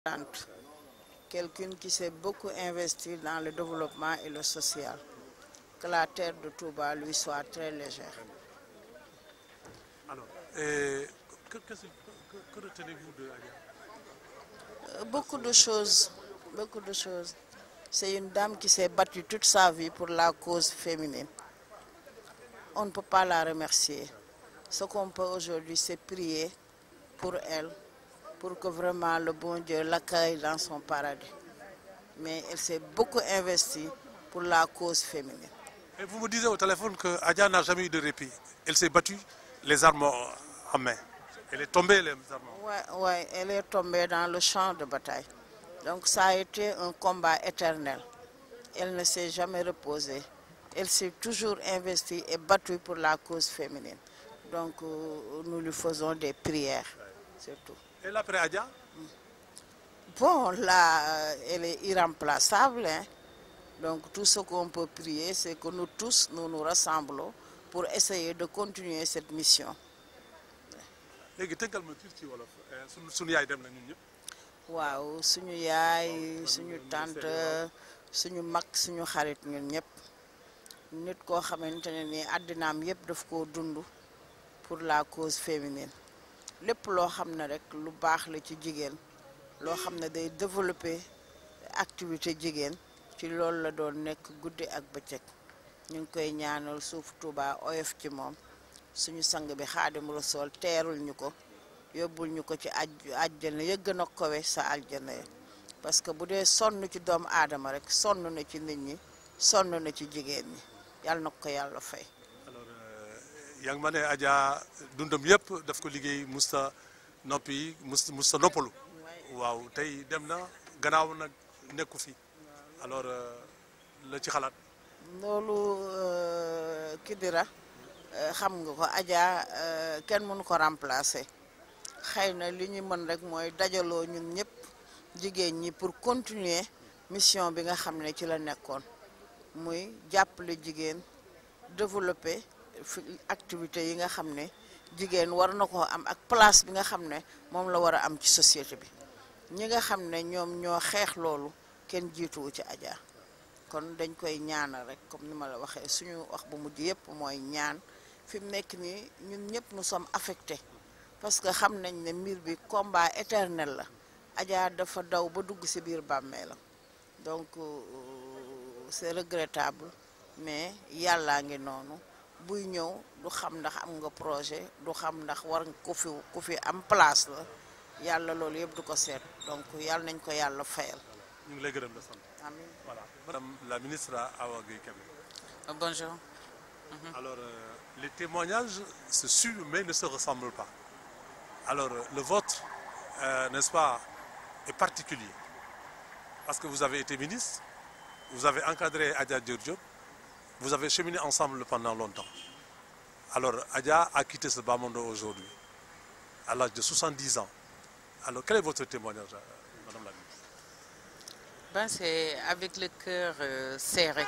Quelqu'une qui s'est beaucoup investi dans le développement et le social. Que la terre de Touba lui soit très légère. Alors, que retenez-vous de Adja? Beaucoup de choses, beaucoup de choses. C'est une dame qui s'est battue toute sa vie pour la cause féminine. On ne peut pas la remercier. Ce qu'on peut aujourd'hui, c'est prier pour elle, pour que vraiment le bon Dieu l'accueille dans son paradis. Mais elle s'est beaucoup investie pour la cause féminine. Et vous me disiez au téléphone que Adja n'a jamais eu de répit. Elle s'est battue les armes en main. Elle est tombée les armes en main. Ouais, elle est tombée dans le champ de bataille. Donc ça a été un combat éternel. Elle ne s'est jamais reposée. Elle s'est toujours investie et battue pour la cause féminine. Donc nous lui faisons des prières, c'est tout. Et l'après Adja? Bon, là, elle est irremplaçable. Hein? Donc tout ce qu'on peut prier, c'est que nous tous, nous nous rassemblons pour essayer de continuer cette mission. léegi tënkal ma tuuti ci wolof sunu yaay dem na ñun ñëpp. waaw suñu yaay suñu tante suñu mag suñu xarit ñun ñëpp nit koo xamante ne ni àddinaam yëpp daf koo dund pour la cause féminine lépp loo xam ne rek lu baax la ci jigéen loo xam ne day développer activité jigéen ci loolu la doon nekk guddi ak bëccëg ñu ngi koy ñaanal suuf Touba oyof ci moom suñu sang bi Xaadimu Rasuul teerul ñu ko yóbbul ñu ko ci àjjana ya gën a kowe sa àjjana ya parce que bu dee sonn ci doomu aadama rek sonn na ci nit ñi sonn na ci jigéen ñi yàlla na ko yàlla fay. alors yaa ngi ma ne Adja dundam yëpp daf ko liggéey musta noppi musta noppalu. waaw tey dem na gannaaw nag nekku fi alors la ci xalaat. loolu Kidira xam nga ko Adja kenn mënu ko remplacer xëy na li ñu mën rek mooy dajaloo ñun ñëpp jigéen ñi pour continuer mission bi nga xam ne ci la nekkoon muy jàppale jigéen développer activité yi nga xam ne jigéen war na ko am ak place bi nga xam ne moom la war a am ci société bi ñi nga xam ne ñoom ñoo xeex loolu kenn jiituwu ci Adja kon dañ koy ñaanal rek comme ni ma la waxee suñu wax bu mujj yëpp mooy ñaan fi mu nekk nii ñun ñëpp nous sommes affectés parce que xam nañ ne mbir bi combat éternel la Adja dafa daw ba dugg ci biir bàmmeelam donc c'est regrettable mais yàllaa ngi noonu buy ñëw du xam ndax am nga projet du xam ndax war nga ku fi am place la yàlla loolu yëpp du ko seet donc yàlla nañ ko yàlla fayal. ñu ngi lay gërëm la sant. Amiin. Voilà, Madame la ministre Awa Gueye Kébé. Bonjour. Alors, les témoignages se suivent mais ne se ressemblent pas. Alors, le vôtre, n'est-ce pas, est particulier. Parce que vous avez été ministre, vous avez encadré Adja Diop, vous avez cheminé ensemble pendant longtemps. Alors, Adja a quitté ce bas monde aujourd'hui, à l'âge de 70 ans. Alors, quel est votre témoignage, Madame la ministre? Ben, c'est avec le cœur serré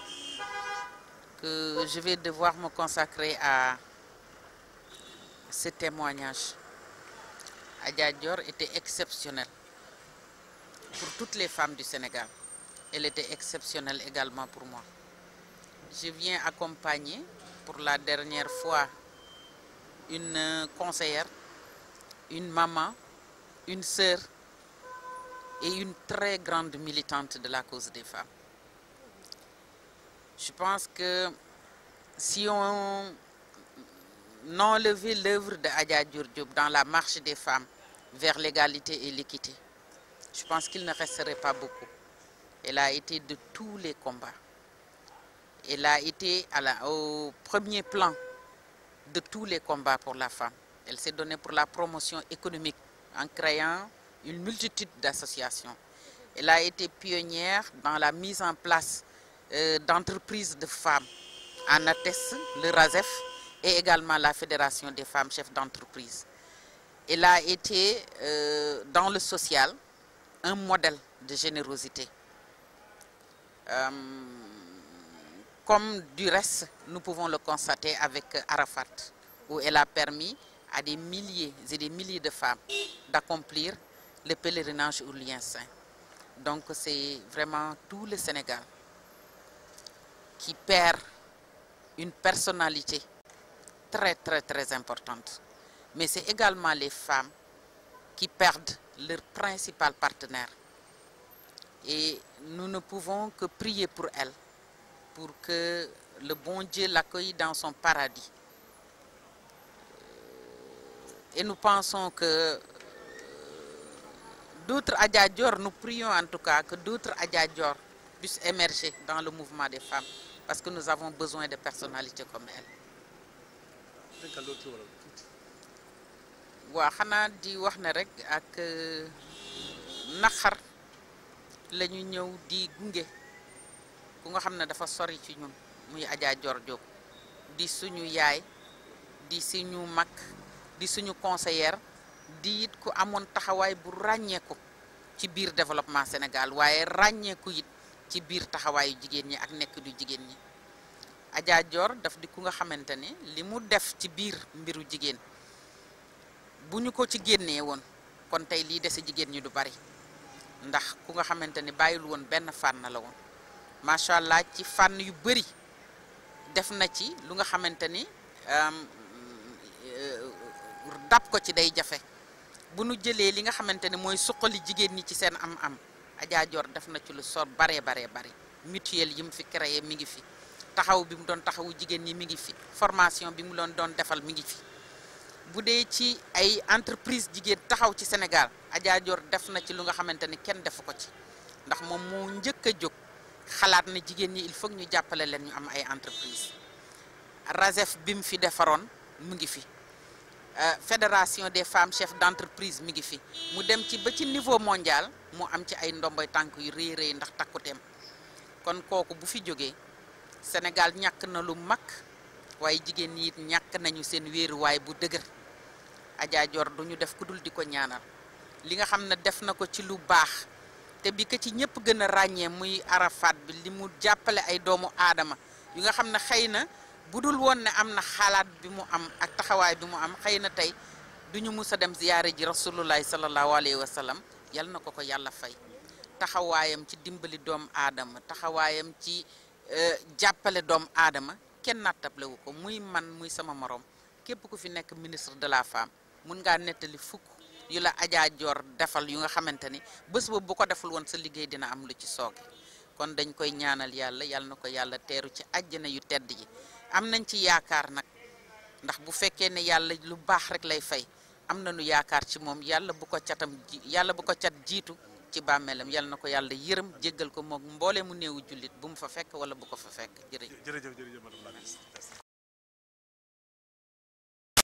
que je vais devoir me consacrer à ce témoignage. Adja Dior était exceptionnelle pour toutes les femmes du Sénégal. Elle était exceptionnelle également pour moi. Je viens accompagner pour la dernière fois une conseillère, une maman, une sœur et une très grande militante de la cause des femmes. Je pense que si on enlevait l'œuvre de Adja Diop dans la marche des femmes vers l'égalité et l'équité, je pense qu'il ne resterait pas beaucoup. Elle a été de tous les combats. Elle a été au premier plan de tous les combats pour la femme. Elle s'est donnée pour la promotion économique en créant une multitude d'associations. Elle a été pionnière dans la mise en place d'entreprises de femmes. En atteste le RASEF et également la Fédération des femmes chefs d'entreprise. Elle a été dans le social un modèle de générosité. Comme du reste, nous pouvons le constater avec Arafat, où elle a permis à des milliers et des milliers de femmes d'accomplir le pèlerinage aux lieux saints. Donc c'est vraiment tout le Sénégal qui perd une personnalité très importante. Mais c'est également les femmes qui perdent leur principal partenaire. Et nous ne pouvons que prier pour elles, pour que le bon Dieu l'accueille dans son paradis. Et nous pensons que d'autres Adja Dior, nous prions en tout cas que d'autres Adja Dior puissent émerger dans le mouvement des femmes, parce que nous avons besoin de personnalités comme elles. waaw xanaa di wax ne rek ak naqar la ñu ñëw di gunge ku nga xam ne dafa sori ci ñun muy Adja Dior Diop di suñu yaay di suñu mag di suñu conseillère di it ku amoon taxawaay bu ràññeeku ci biir développement Sénégal waaye ràññeeku it ci biir taxawaayu jigéen ñi ak nekk du jigéen ñi Adja Dior daf di ku nga xamante ne li mu def ci biir mbiru jigéen bu ñu ko ci génnee woon kon tey lii dese jigéen ñi du bari ndax ku nga xamante ni bàyyil woon benn fànn la woon macha allah ci fànn yu bari def na ci lu nga xamante ni dab ko ci day jafe bu nu jëlee li nga xamante ne mooy suqali jigéen ñi ci seen am-am Adja Dior def na ci lu sor baree bari mutuelle yi mu fi créé mi ngi fi taxaw bi mu doon taxawu jigéen ñi mi ngi fi formation bi mu doon defal mi ngi fi. bu dee ci ay entreprise jigéen taxaw ci Sénégal Adja Dior def na ci lu nga xamante ni kenn defu ko ci ndax moom moo njëkk a jóg xalaat na jigéen ñi il faut ñu jàppale leen ñu am ay entreprise RASEF bi mu fi defaroon mu ngi fi fédération des femmes chefs d'entreprise mi ngi fi mu dem ci ba ci niveau mondial mu am ci ay ndomboy tànk yu rëy ndax takkuteem kon kooku bu fi jógee Sénégal ñàkk na lu mag waaye jigéen ñi it ñàkk nañu seen wéeruwaay bu dëgër Adja Dior duñu def ku dul di ko ñaanal li nga xam ne def na ko ci lu baax te bi ko ci ñëpp gën a ràññee muy Arafat bi li mu jàppale ay doomu aadama yu nga xam ne xëy na bu dul woon ne am na xalaat bi mu am ak taxawaay bi mu am xëy na tey duñu mus a dem ziyaare ji rasulullahi sallallahu alayhi wa sallam yal na ko ko yàlla fay taxawaayam ci dimbali doomu aadama taxawaayam ci jàppale doomu aadama kenn nattable ko muy man muy sama morom képp ku fi nekk ministre de la femme mun ngaa nettali fukk yu la Adja Dior defal yu nga xamante ni bés boobu bu ko deful woon sa liggéey dina am lu ci sooke kon dañ koy ñaanal yàlla na ko yàlla teeru ci àjjana yu tedd yi am nañ ci yaakaar nag ndax bu fekkee ne yàlla lu baax rek lay fay am nañu yaakaar ci moom yàlla bu ko cat jiitu ci bàmmeelam yàlla na ko yàlla yërëm jéggal ko moom mboolee mu néewu jullit bu mu fa fekk wala bu ko fa fekk jërëjëf madame la ministre.